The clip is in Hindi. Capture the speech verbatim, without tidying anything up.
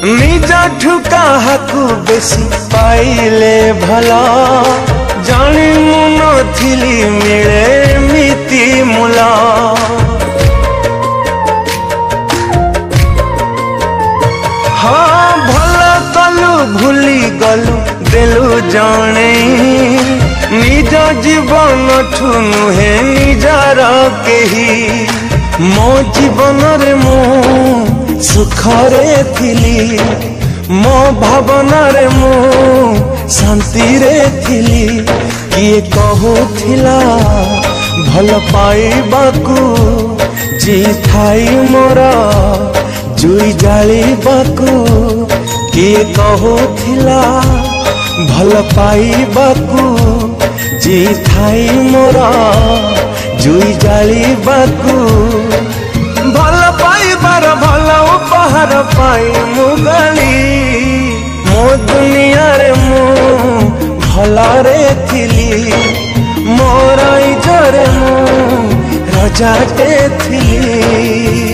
निजठु काहाकू बेसी पाइले भला जानी मु नथिली मिले मिति मुला हाँ भला कलु भूली गलु देलु जाने निज जीवन ठु नुहे निजार केही मो जीवन रे मु सुखरे थिली मो भावना रे मु शांति रे थिली किए कहूथिला भल पाइबाकू जी थाई मोरा जुई जालिबाकू किए कहूथिला भल पाइबाकू जी थाई मोरा जुई जालिबाकू भल पाइबार भल उपहार पाई मुगली मो दुनिया रे मु भलरे थिली मोर इजरे मु रजाटे थिली।